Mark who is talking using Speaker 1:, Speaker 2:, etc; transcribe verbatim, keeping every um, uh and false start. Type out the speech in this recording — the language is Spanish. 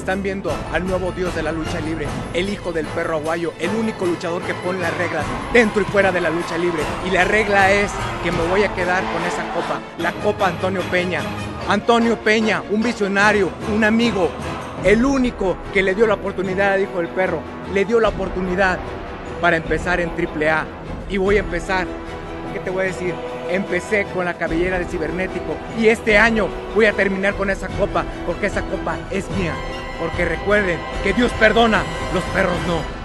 Speaker 1: Están viendo al nuevo dios de la lucha libre, el hijo del perro aguayo, el único luchador que pone las reglas dentro y fuera de la lucha libre. Y la regla es que me voy a quedar con esa copa, la copa Antonio Peña. Antonio Peña, un visionario, un amigo, el único que le dio la oportunidad al hijo del perro, le dio la oportunidad para empezar en triple A. Y voy a empezar, ¿qué te voy a decir? Empecé con la cabellera de Cibernético y este año voy a terminar con esa copa, porque esa copa es mía. Porque recuerden que Dios perdona, los perros no.